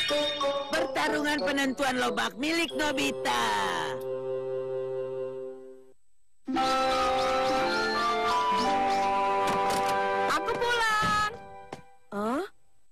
Pertarungan penentuan lobak milik Nobita. Aku pulang. Hah?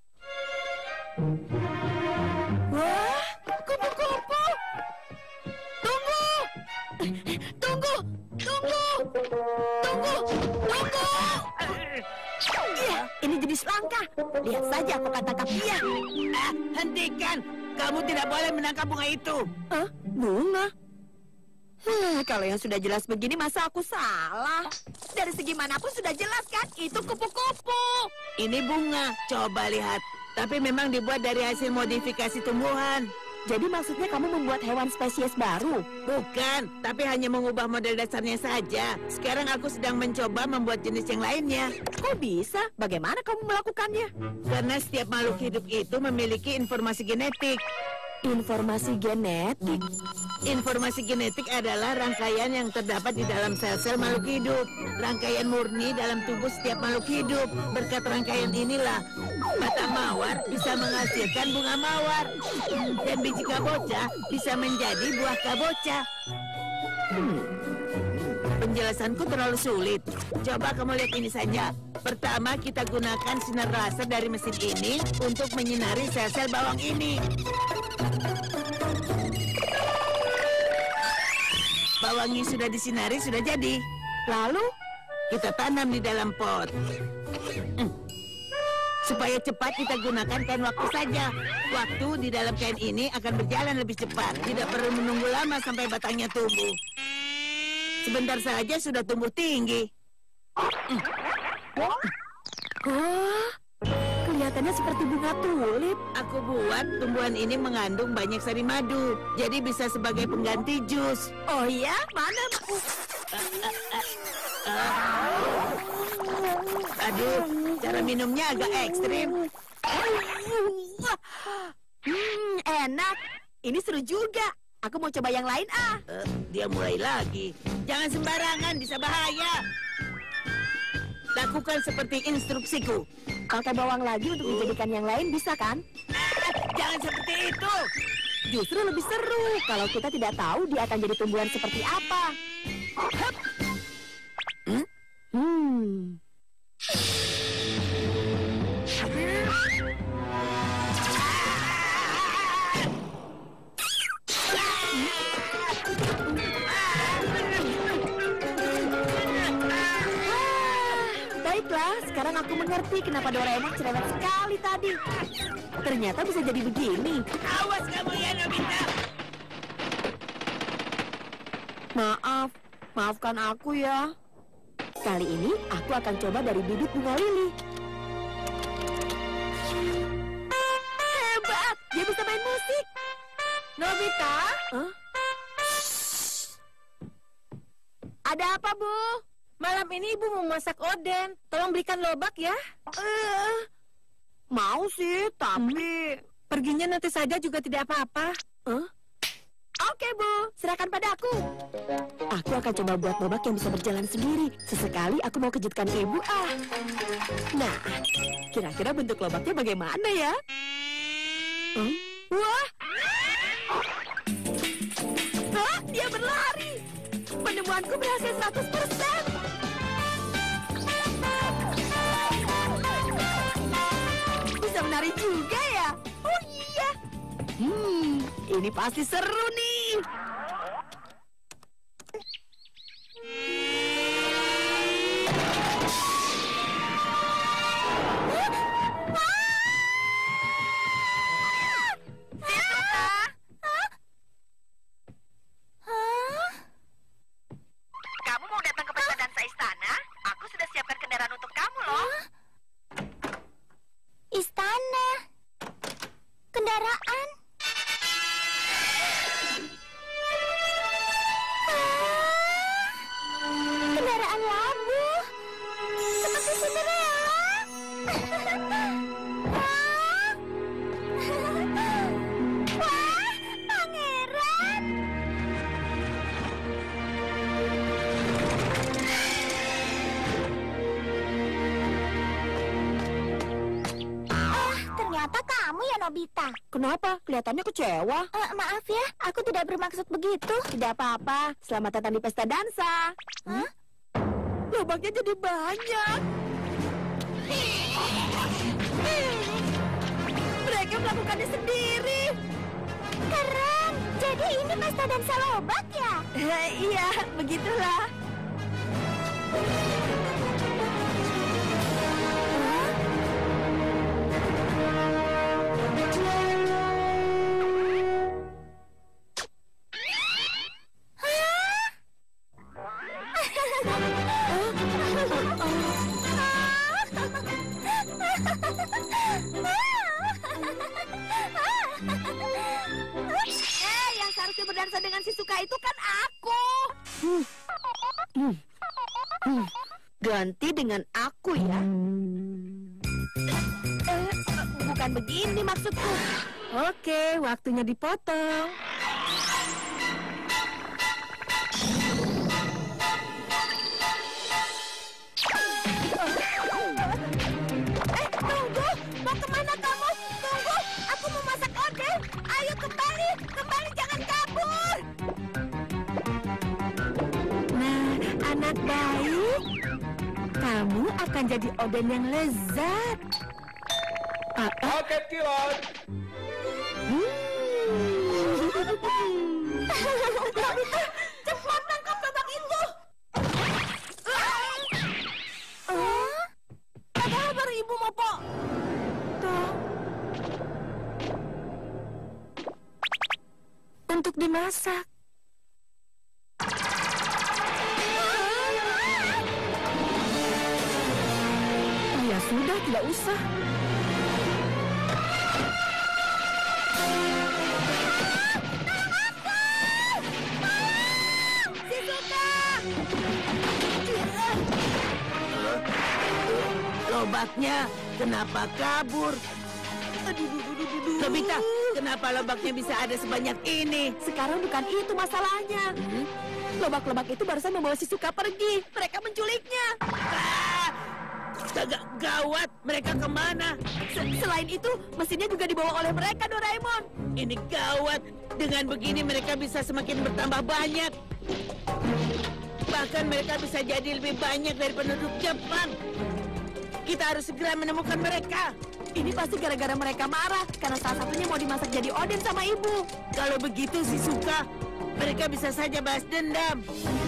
Wah, kupu-kupu. Tunggu. Tunggu. Tunggu. Tunggu. Tunggu. Iya, ini jenis langka. Lihat saja aku akan tangkap dia. Hentikan! Kamu tidak boleh menangkap bunga itu. Bunga? Kalau yang sudah jelas begini, masa aku salah? Dari segi manapun sudah jelas kan? Itu kupu-kupu. Ini bunga, coba lihat. Tapi memang dibuat dari hasil modifikasi tumbuhan. Jadi maksudnya kamu membuat hewan spesies baru? Bukan, tapi hanya mengubah model dasarnya saja. Sekarang aku sedang mencoba membuat jenis yang lainnya. Kok bisa? Bagaimana kamu melakukannya? Karena setiap makhluk hidup itu memiliki informasi genetik. Informasi genetik? Informasi genetik adalah rangkaian yang terdapat di dalam sel-sel makhluk hidup. Rangkaian murni dalam tubuh setiap makhluk hidup. Berkat rangkaian inilah, batang mawar bisa menghasilkan bunga mawar. Dan biji kabocha bisa menjadi buah kabocha. Penjelasanku terlalu sulit. Coba kamu lihat ini saja. Pertama, kita gunakan sinar laser dari mesin ini untuk menyinari sel-sel bawang ini. Bawang yang sudah disinari sudah jadi. Lalu, kita tanam di dalam pot. Supaya cepat kita gunakan kain waktu saja. Waktu di dalam kain ini akan berjalan lebih cepat. Tidak perlu menunggu lama sampai batangnya tumbuh. Sebentar saja sudah tumbuh tinggi. Kelihatannya seperti bunga tulip. Aku buat tumbuhan ini mengandung banyak sari madu. Jadi bisa sebagai pengganti jus. Oh iya? Mana? Aduh, cara minumnya agak ekstrim. Enak. Ini seru juga. Aku mau coba yang lain, Dia mulai lagi. Jangan sembarangan, bisa bahaya. Lakukan seperti instruksiku. Pakai bawang lagi untuk dijadikan yang lain bisa kan? Jangan seperti itu. Justru lebih seru kalau kita tidak tahu dia akan jadi tumbuhan seperti apa. Baiklah, sekarang aku mengerti kenapa Doraemon cerewet sekali tadi. Ternyata bisa jadi begini. Awas kamu ya, Nobita. Maafkan aku ya. Kali ini aku akan coba dari bibit bunga lili. Hebat, dia bisa main musik. Nobita? Ada apa, Bu? Malam ini Ibu mau masak oden. Tolong belikan lobak ya. Mau sih, tapi... Perginya nanti saja juga tidak apa-apa. Oke, Bu. Serahkan pada aku. Aku akan coba buat lobak yang bisa berjalan sendiri. Sesekali aku mau kejutkan Ibu, Nah, kira-kira bentuk lobaknya bagaimana ya? Wah! Dia berlari! Penemuanku berhasil 100%! Bisa menari juga ya? Oh iya! Ini pasti seru nih! Kamu mau datang ke pesta dansa istana? Aku sudah siapkan kendaraan untuk kamu loh. Istana. Kendaraan. Kendaraan labu. Seperti Cinderella. Wah, pangeran. Ternyata kamu ya, Nobita. Kenapa? Kelihatannya kecewa. Maaf ya, aku tidak bermaksud begitu. Tidak apa-apa. Selamat datang di pesta dansa. Hah? Lubangnya jadi banyak. Mereka melakukannya sendiri. Keren. Jadi ini pesta dansa lobak ya? Iya, begitulah. Yang seharusnya berdansa dengan Shizuka itu kan aku. Ganti dengan aku ya. Bukan begini maksudku. Oke, waktunya dipotong. Tunggu, mau kemana kamu? Tunggu, aku mau masak oden. Ayo kembali, jangan kabur. Nah, anak baik, kamu akan jadi oden yang lezat. Oke, Kilon. Cepat tangkap babak itu. Padahal baru ibu mau Untuk dimasak. Ya sudah, tidak usah. Lobaknya kenapa kabur? Nobita, kenapa lobaknya bisa ada sebanyak ini? Sekarang bukan itu masalahnya. Lobak-lobak itu barusan membawa Shizuka pergi. Mereka menculiknya. Gawat, mereka kemana? Selain itu, mesinnya juga dibawa oleh mereka, Doraemon. Ini gawat. Dengan begini mereka bisa semakin bertambah banyak. Bahkan mereka bisa jadi lebih banyak dari penduduk Jepang. Kita harus segera menemukan mereka. Ini pasti gara-gara mereka marah karena salah satunya mau dimasak jadi oden sama ibu. Kalau begitu Shizuka, mereka bisa saja balas dendam.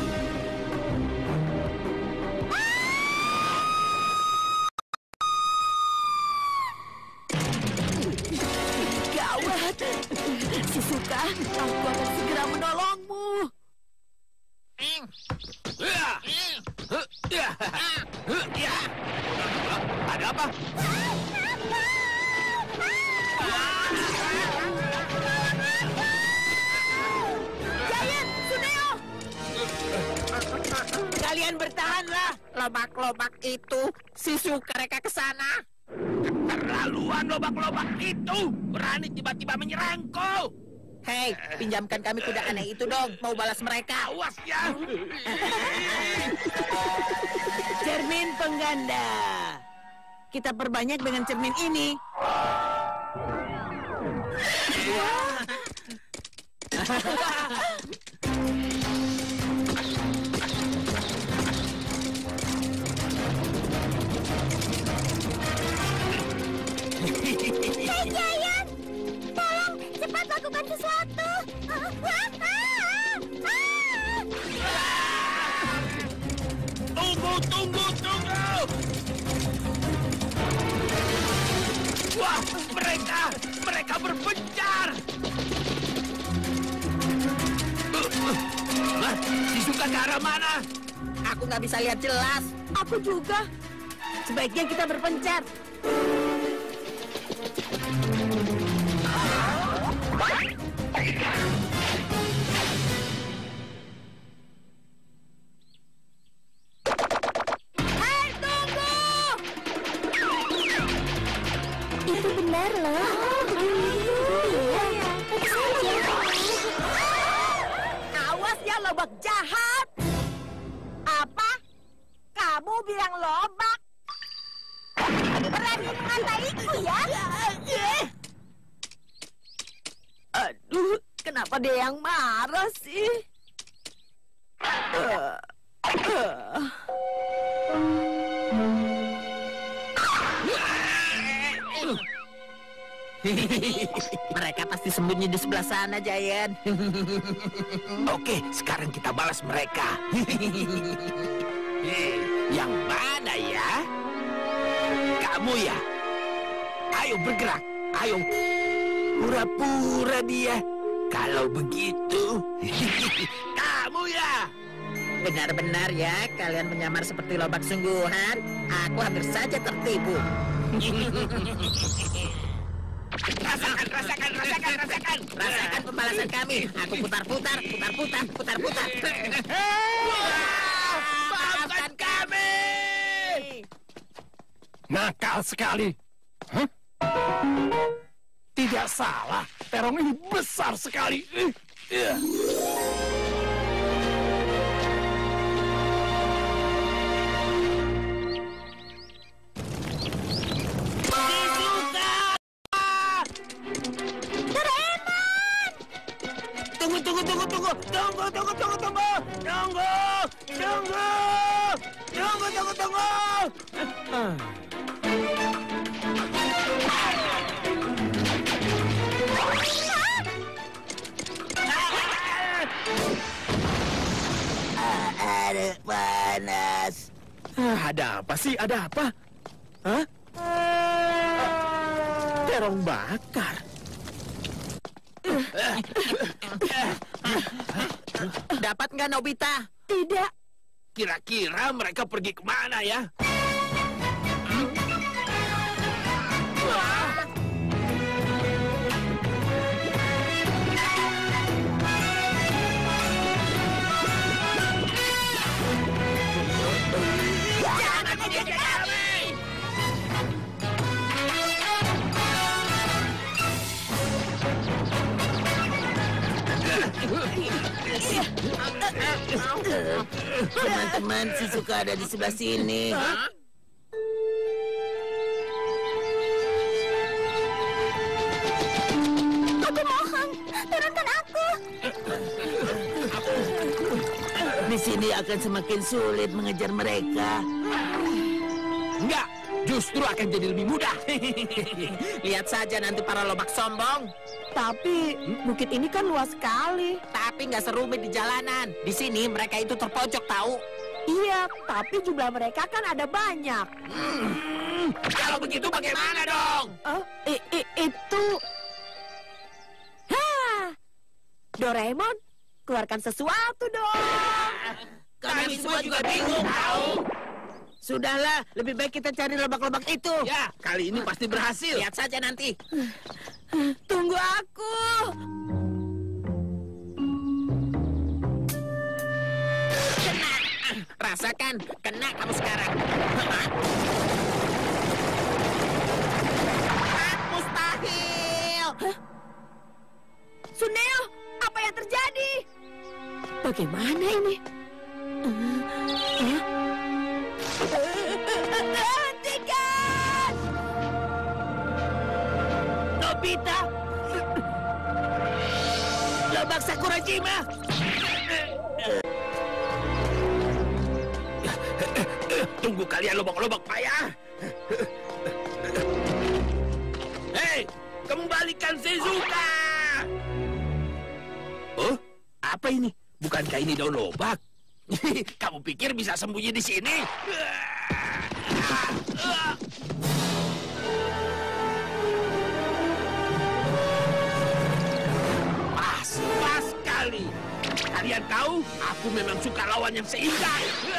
Gawat. Shizuka, aku akan segera menolongmu. Ada apa? Giant, Suneo. Kalian bertahanlah. Lobak-lobak itu, Shizuka mereka ke sana. Keterlaluan lobak-lobak itu. Berani tiba-tiba menyerangku. Hei, pinjamkan kami kuda aneh itu dong. Mau balas mereka. Awas ya. Cermin pengganda. Kita perbanyak dengan cermin ini. Hey Giant, tolong cepat lakukan sesuatu. Tunggu. Wah, mereka berpencar. Shizuka ke arah mana? Aku nggak bisa lihat jelas. Aku juga. Sebaiknya kita berpencar. Itu benar loh. Iya, tentu saja. Awas ya, lobak jahat. Apa? Kamu bilang lobak? Berani mengadu Kenapa dia yang marah sih? Mereka pasti sembunyi di sebelah sana, Giant. Oke, sekarang kita balas mereka. Yang mana ya? Kamu ya? Ayo bergerak. Ayo. Pura-pura dia. Kalau begitu, kamu ya. Benar-benar ya, kalian menyamar seperti lobak sungguhan. Aku hampir saja tertipu. Rasakan. Rasakan pembalasan kami. Aku putar-putar. Maafkan kami. Nakal sekali. Hah? Tidak salah, terong ini besar sekali. Aduh, panas. Ada apa sih? Ada apa? Hah? Terong bakar. Dapat nggak, Nobita? Tidak. Kira-kira mereka pergi kemana ya? Jangan menjadi kami! Teman-teman, si Suka ada di sebelah sini. Aku mohon, turunkan aku! Di sini akan semakin sulit mengejar mereka. Enggak, justru akan jadi lebih mudah. Lihat saja nanti para lobak sombong. Tapi bukit ini kan luas sekali. Tapi nggak serumit di jalanan. Di sini mereka itu terpojok, tahu? Iya, tapi jumlah mereka kan ada banyak. Kalau begitu bagaimana dong? Itu... Hah! Doraemon, keluarkan sesuatu dong. Kami semua juga bingung, tahu? Sudahlah, lebih baik kita cari lobak-lobak itu. Ya, kali ini pasti berhasil. Lihat saja nanti. Tunggu aku. Kena. Rasakan, kena kamu sekarang. Mustahil. Suneo, apa yang terjadi? Bagaimana ini? Hentikan! Nobita! Lobak Sakurajima! Tunggu kalian lobak-lobak payah. Hei, kembalikan Shizuka! Oh, apa ini? Bukankah ini daun lobak? Kamu pikir bisa sembunyi di sini? Pas sekali. Kalian tahu, aku memang suka lawan yang seimbang.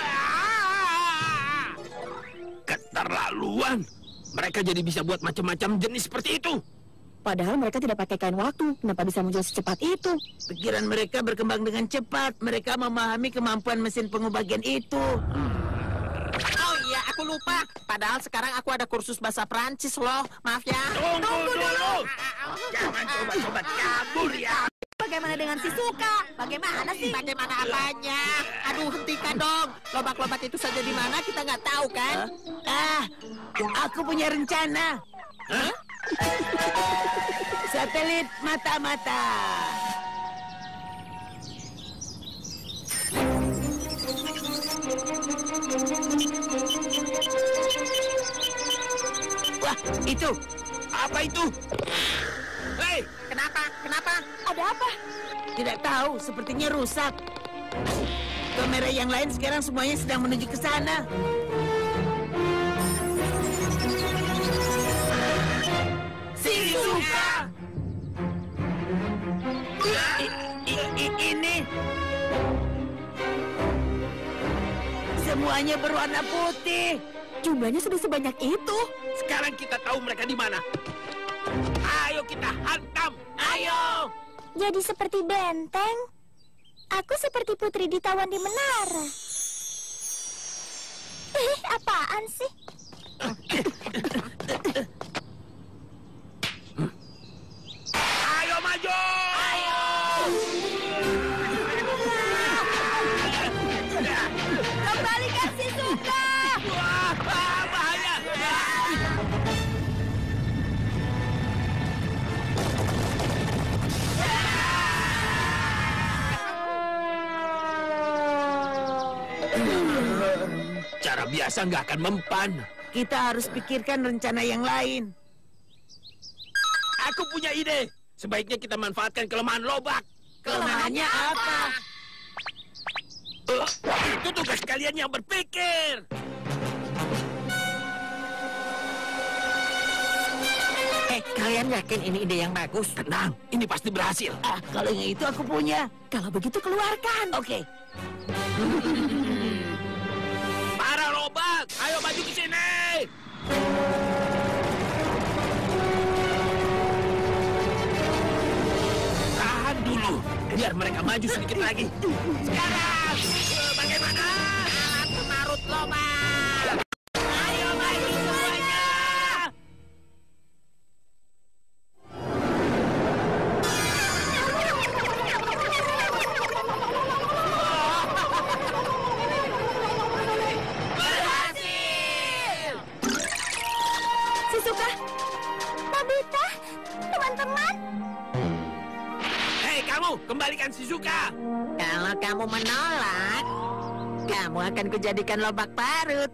Keterlaluan. Mereka jadi bisa buat macam-macam jenis seperti itu. Padahal mereka tidak pakai kain waktu. Kenapa bisa muncul secepat itu? Pikiran mereka berkembang dengan cepat. Mereka memahami kemampuan mesin pengubah gen itu. Oh iya, aku lupa. Padahal sekarang aku ada kursus bahasa Prancis loh. Maaf ya. Tunggu dulu. Jangan coba-coba kabur ya. Bagaimana dengan si Suka? Bagaimana sih? Bagaimana apanya? Aduh, hentikan dong. Lobak-lobak itu saja di mana kita nggak tahu kan? Aku punya rencana. Hah? Satelit mata-mata. Wah, itu. Apa itu? Hei, Kenapa? Kenapa? Ada apa? Tidak tahu, sepertinya rusak. Kamera yang lain sekarang semuanya sedang menuju ke sana. Shizuka! Ini semuanya berwarna putih. Jumlahnya sudah sebanyak itu. sekarang kita tahu mereka di mana. Ayo kita hantam. Ayo. Jadi seperti benteng. Aku seperti putri ditawan di menara. Apaan sih? Ayo maju. Ayo. Kembalikan Shizuka! Wah, bahaya. Cara biasa nggak akan mempan. Kita harus pikirkan rencana yang lain. Aku punya ide. Sebaiknya kita manfaatkan kelemahan Lobak. Kelemahannya apa? Itu tugas kalian yang berpikir. Kalian yakin ini ide yang bagus? Tenang, ini pasti berhasil. Kalau yang itu aku punya. Kalau begitu keluarkan. Oke. Para Lobak, ayo maju ke sini. Tahan dulu, biar mereka maju sedikit lagi. Sekarang, bagaimana? Alat pemarut lobak. Ayo maju semuanya. Shizuka, Nobita, teman-teman. Hei kamu, kembalikan Shizuka. Kalau kamu menolak, kamu akan kujadikan lobak parut.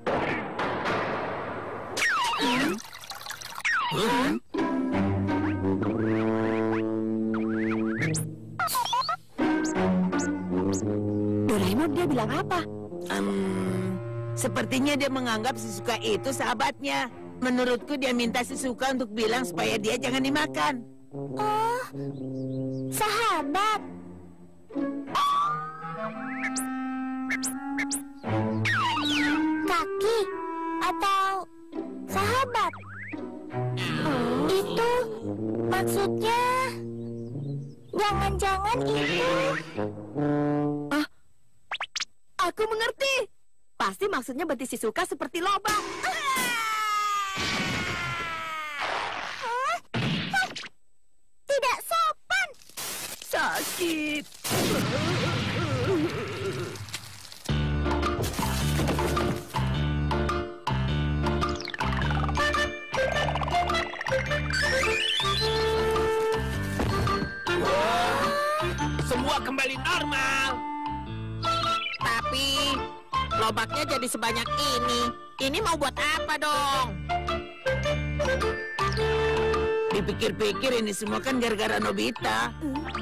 Doraemon dia bilang apa? Sepertinya dia menganggap Shizuka itu sahabatnya. Menurutku dia minta Shizuka untuk bilang supaya dia jangan dimakan. Oh, sahabat. Kaki atau sahabat? Itu maksudnya jangan-jangan itu. Aku mengerti. Pasti maksudnya betis Shizuka seperti lobak. Tidak sopan. Sakit. Semua kembali normal. Tapi lobaknya jadi sebanyak ini. Ini mau buat apa dong? Dipikir-pikir ini semua kan gara-gara Nobita.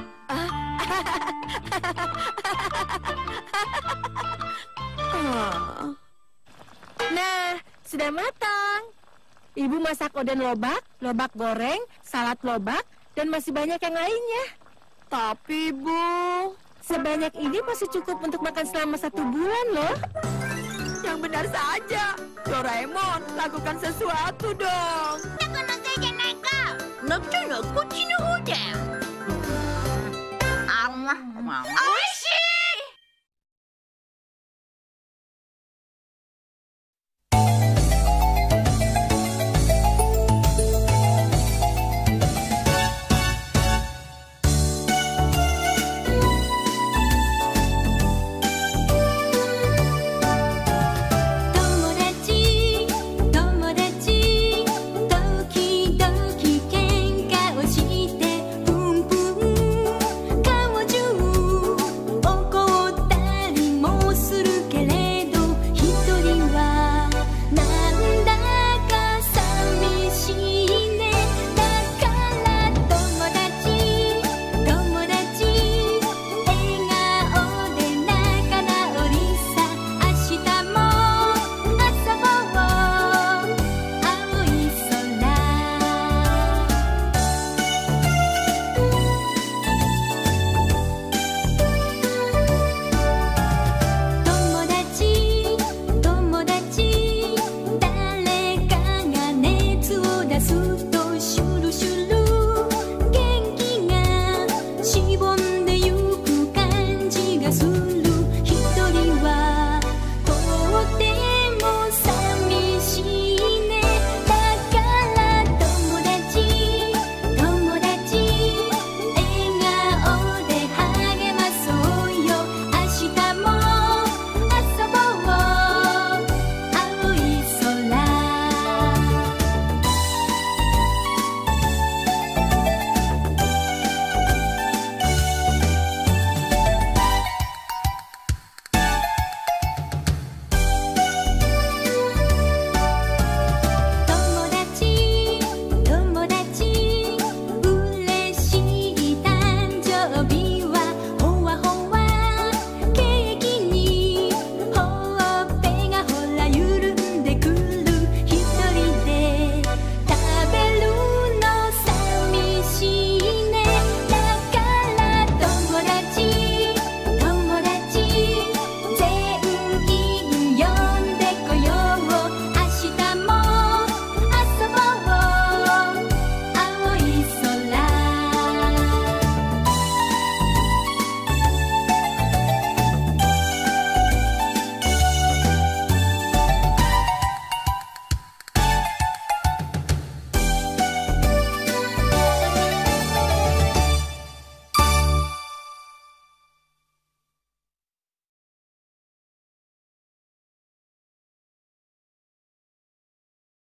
Nah, sudah matang. Ibu masak oden lobak, lobak goreng, salad lobak, dan masih banyak yang lainnya. Tapi, Bu, Sebanyak ini masih cukup untuk makan selama 1 bulan loh. yang benar saja. Doraemon, lakukan sesuatu dong. なかなかじゃないか。 なったらこっちの方だ。あんま、おいし